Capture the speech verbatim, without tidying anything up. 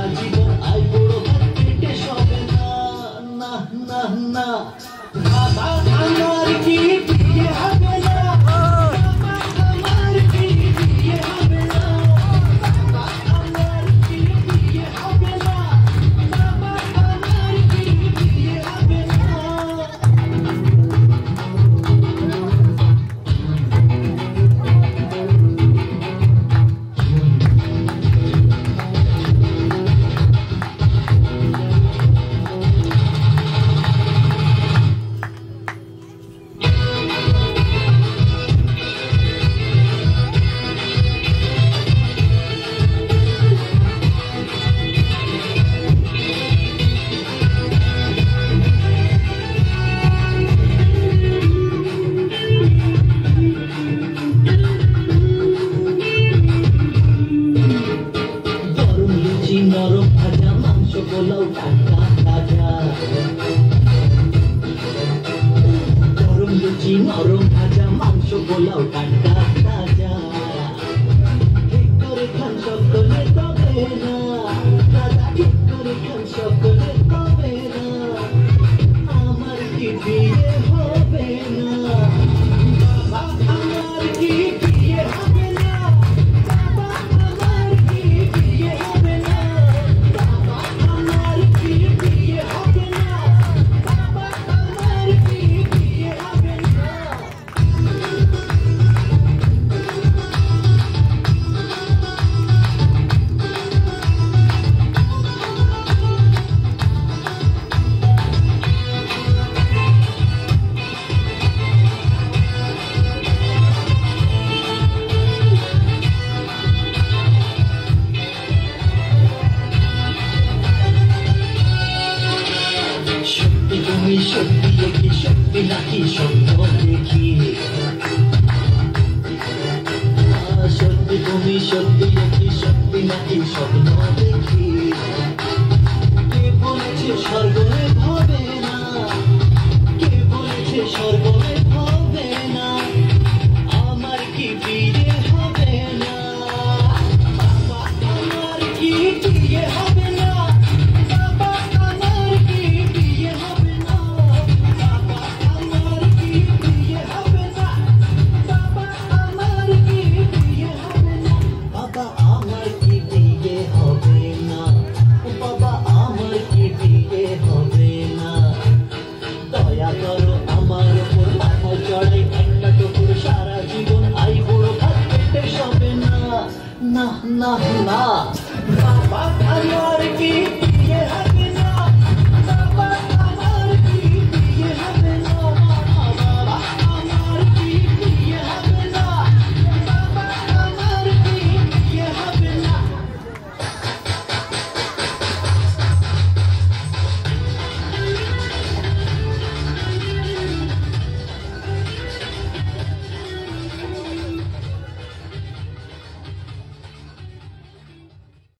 জীবন I বড় ভাত পেটে সবে না না না না বাবা আমার কি বিয়ে হবে না বাবা আমার কি বিয়ে হবে না বাবা আমার কি বিয়ে হবে না বাবা আমার কি বিয়ে হবে না নরম ভাজা মাংস পোলাও টাটকা তাজা গরম লুচি নরম ভাজা মাংস পোলাও টাটকা তাজা ঠিক করে খান সকলে তবে না দাদা ঠিক করে খান সকলে তবে না আমার কি বিয়ে হবে না বাবা আমার কি বিয়ে হবে না বাবা আমার কি বিয়ে হবে না বাবা আমার কি বিয়ে হবে না বাবা আমার কি বিয়ে হবে না সত্যি তুমি সত্যি দেখি সত্যি নাকি স্বপ্ন দেখি সত্যি তুমি সত্যি দেখি সত্যি নাকি স্বপ্ন দেখি কে বলেছে স্বর্গে হবে না কে বলেছে স্বর্গে হবে না আমার কি বিয়ে হবে না বাবা আমার কি বিয়ে হবে না বাবা আমার কি বিয়ে হবে না বাবা আমার কি বিয়ে হবে না বাবা আমার কি বিয়ে হবে না বাবা আমার কি বিয়ে হবে না বাবা আমার কি বিয়ে হবে না দয়া করো আমার উপর মাথা চড়াই একটা টুকুর সারা জীবন আই বড় ভাত পেটে সবে না না না না বাবা আমার কি বিয়ে হবে